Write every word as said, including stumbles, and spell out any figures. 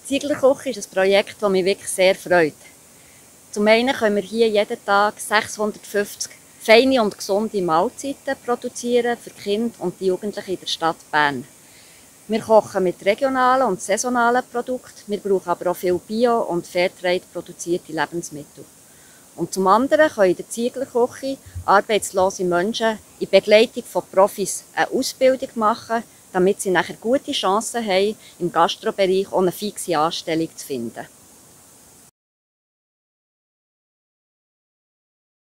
Zieglerküche ist ein Projekt, das mich wirklich sehr freut. Zum einen können wir hier jeden Tag sechshundertfünfzig feine und gesunde Mahlzeiten produzieren für die Kinder und die Jugendlichen in der Stadt Bern. Wir kochen mit regionalen und saisonalen Produkten, wir brauchen aber auch viel Bio- und Fairtrade produzierte Lebensmittel. Und zum anderen können in der Zieglerküche arbeitslose Menschen in Begleitung von Profis eine Ausbildung machen, damit sie nachher gute Chancen haben, im Gastrobereich auch eine fixe Anstellung zu finden.